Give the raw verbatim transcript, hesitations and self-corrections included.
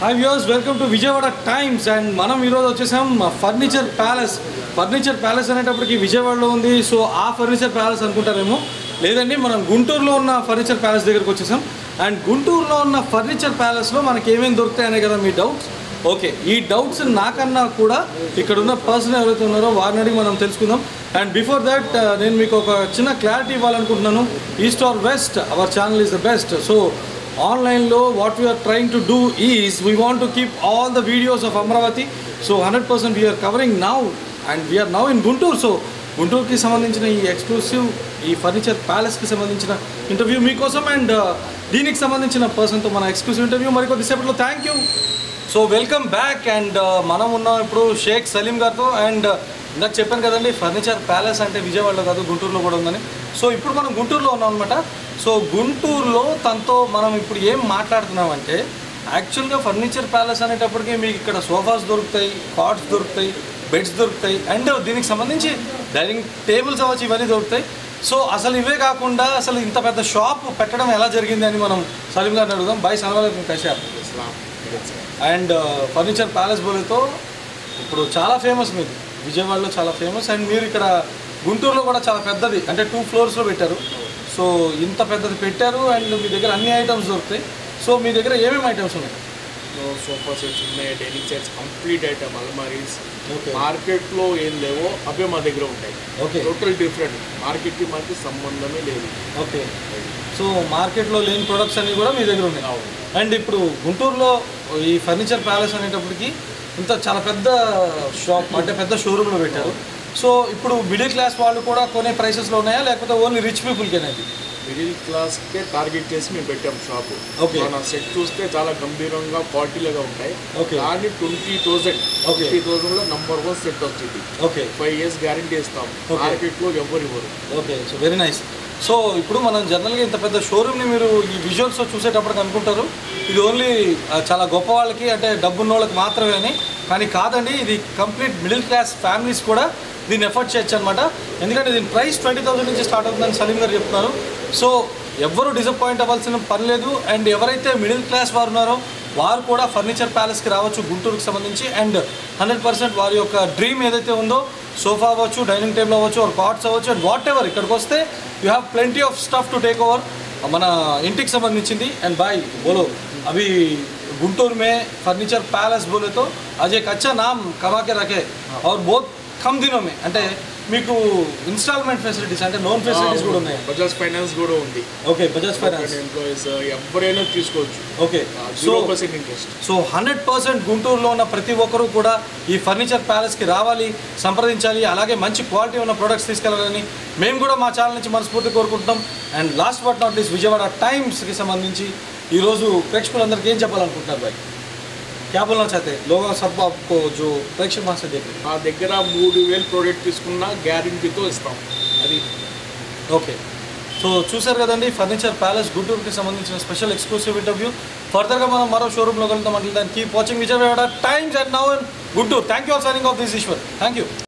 Hi viewers, welcome to Vijayawada Times and మనం ఈ రోజు వచ్చేసాం ఫర్నిచర్ ప్యాలెస్ ఫర్నిచర్ ప్యాలెస్ అనేటప్పటికి విజయవాడలో ఉంది. సో ఆ ఫర్నిచర్ ప్యాలెస్ అనుకుంటారేమో, లేదండి మనం గుంటూరులో ఉన్న ఫర్నిచర్ ప్యాలెస్ దగ్గరికి వచ్చేసాం. అండ్ గుంటూరులో ఉన్న ఫర్నిచర్ ప్యాలెస్లో మనకి ఏమేమి దొరుకుతాయనే కదా మీ డౌట్స్. ఓకే, ఈ డౌట్స్ నాకన్నా కూడా ఇక్కడ ఉన్న పర్సన్ ఎవరైతే ఉన్నారో వారిని అడిగి మనం తెలుసుకుందాం. అండ్ బిఫోర్ దట్ నేను మీకు ఒక చిన్న క్లారిటీ ఇవ్వాలనుకుంటున్నాను. East or west, our channel is the best. So online lo what we are trying to do is we want to keep all the videos of Amravati. So one hundred percent we are covering now and we are now in Guntur. So Guntur ki sambandhinchina ee exclusive ee furniture palace ki sambandhinchina interview meekosam and deeniki sambandhinchina person tho mana exclusive interview మరి కొద్ది సేపట్లో. Thank you. So welcome back. And మనం ఉన్నాం ఇప్పుడు షేక్ సలీం గారితో. And ఇందాక చెప్పాను కదండి, ఫర్నిచర్ ప్యాలెస్ అంటే విజయవాడలో కాదు గుంటూరులో కూడా ఉందని. సో ఇప్పుడు మనం గుంటూరులో ఉన్నాం అనమాట. సో గుంటూరులో తనతో మనం ఇప్పుడు ఏం మాట్లాడుతున్నామంటే, యాక్చువల్గా ఫర్నిచర్ ప్యాలెస్ అనేటప్పటికీ మీకు ఇక్కడ సోఫాస్ దొరుకుతాయి, కాట్స్ దొరుకుతాయి, బెడ్స్ దొరుకుతాయి, అండ్ దీనికి సంబంధించి డైనింగ్ టేబుల్స్ అవ్వచ్చు, ఇవన్నీ దొరుకుతాయి. సో అసలు ఇవే కాకుండా అసలు ఇంత పెద్ద షాప్ పెట్టడం ఎలా జరిగింది అని మనం సలీం గారిని అడుగుదాం. బాయ్ సలాం కైసార్. అండ్ ఫర్నిచర్ ప్యాలెస్ బోలేతో ఇప్పుడు చాలా ఫేమస్, మీరు విజయవాడలో చాలా ఫేమస్. అండ్ మీరు ఇక్కడ గుంటూరులో కూడా చాలా పెద్దది, అంటే టూ ఫ్లోర్స్లో పెట్టారు. సో ఇంత పెద్దది పెట్టారు అండ్ మీ దగ్గర అన్ని ఐటమ్స్ దొరుకుతాయి. సో మీ దగ్గర ఏమేమి ఐటమ్స్ ఉన్నాయి? సోఫా సెట్స్ ఉన్నాయి, డైనింగ్ సెట్స్, కంప్లీట్ ఐటమ్, అల్మారీస్. మార్కెట్లో ఏం లేవో అవే మా దగ్గర ఉంటాయి. Okay, total different. మార్కెట్కి మనకి సంబంధమే లేదు. ఓకే, సో మార్కెట్లో లేని ప్రొడక్ట్స్ అన్నీ కూడా మీ దగ్గర ఉన్నాయి. అండ్ ఇప్పుడు గుంటూరులో ఈ ఫర్నిచర్ ప్యాలెస్ అనేటప్పటికి ఇంత చాలా పెద్ద షాప్, అంటే పెద్ద షోరూమ్లో పెట్టారు. సో ఇప్పుడు మిడిల్ క్లాస్ వాళ్ళు కూడా కొనే ప్రైసెస్లో ఉన్నాయా, లేకపోతే ఓన్లీ రిచ్ పీపుల్కి అనేది? మిడిల్ క్లాస్కే టార్గెట్ చేసి మేము పెట్టాం షాపు. ఓకే, మన సెట్ చూస్తే చాలా గంభీరంగా క్వాలిటీలుగా ఉంటాయి. ఓకే, కానీ ట్వంటీ థౌసండ్ ట్వంటీ థౌసండ్లో నంబర్ వన్ సెట్ వస్తుంది. ఓకే, ఫైవ్ ఇయర్స్ గ్యారంటీ ఇస్తాం. మార్కెట్లో ఎవరు ఇవ్వరు. Okay, so very nice. So ఇప్పుడు మనం జనరల్గా ఇంత పెద్ద షోరూమ్ని మీరు ఈ విజువల్స్ చూసేటప్పటికి అనుకుంటారు ఇది ఓన్లీ చాలా గొప్ప వాళ్ళకి, అంటే డబ్బున్న వాళ్ళకి మాత్రమే అని. కానీ కాదండి, ఇది కంప్లీట్ మిడిల్ క్లాస్ ఫ్యామిలీస్ కూడా దీన్ని ఎఫర్ట్ చేయొచ్చు అనమాట. ఎందుకంటే దీని ప్రైస్ ట్వంటీ థౌసండ్ నుంచి స్టార్ట్ అవుతుందని సలీం గారు చెప్తున్నారు. సో ఎవ్వరూ డిసప్పాయింట్ అవ్వాల్సిన పని లేదు. అండ్ ఎవరైతే మిడిల్ క్లాస్ వారు ఉన్నారో వారు కూడా ఫర్నిచర్ ప్యాలెస్కి రావచ్చు గుంటూరుకి సంబంధించి. అండ్ హండ్రెడ్ పర్సెంట్ వారి యొక్క డ్రీమ్ ఏదైతే ఉందో, సోఫా అవ్వచ్చు, డైనింగ్ టేబుల్ అవ్వచ్చు, ఆర్ కాట్స్ అవ్వచ్చు, అండ్ వాట్ ఎవర్, ఇక్కడికి వస్తే you have plenty of stuff to take over మన ఇంటికి సంబంధించింది. అండ్ బాయ్ బోలో అవి गुंटूर में फर्नीचर पैलेस बोले तो आज एक अच्छा नाम कमा के रखे और बहुत कम दिनों में అంటే మీకు ఇన్స్టాల్మెంట్ ఫెసిలిటీస్, అంటే లోన్ ఫెసిలిటీస్ కూడా ఉన్నాయి. బజాజ్ ఫైనాన్స్ కూడా ఉంది. ఓకే, బజాజ్ ఫైనాన్స్ ఎంప్లాయీస్ ఎవరైనా తీసుకోవచ్చు. Okay, zero percent interest. So hundred percent గుంటూరులో ఉన్న ప్రతి ఒక్కరూ కూడా ఈ ఫర్నిచర్ ప్యాలెస్కి రావాలి, సంప్రదించాలి, అలాగే మంచి క్వాలిటీ ఉన్న ప్రొడక్ట్స్ తీసుకెళ్ళాలని మేము కూడా మా ఛానల్ నుంచి మనస్ఫూర్తి కోరుకుంటున్నాం. And last but not least Vijayawada టైమ్స్కి సంబంధించి ఈరోజు ప్రేక్షకులందరికీ ఏం చెప్పాలనుకుంటున్నారు బాయ్? क्या बोलना चाहते हैं लोगों सब आपको जो प्रेक्षक वहाँ से देख रहे हैं? మా దగ్గర మూడు వేలు ప్రోడక్ట్ తీసుకున్నా గ్యారంటీతో ఇస్తాం. అది ఓకే. సో చూసారు కదండి, ఫర్నిచర్ ప్యాలెస్ గుంటూరుకి సంబంధించిన స్పెషల్ ఎక్స్క్లూసివ్ ఇంటర్వ్యూ. ఫర్దర్గా మనం మరో షోరూమ్లో వెళ్తాం. అంటే దాన్ని keep watching Vijayawada Times and now in Guntur. Thank you all signing off this Eshwar. Thank you.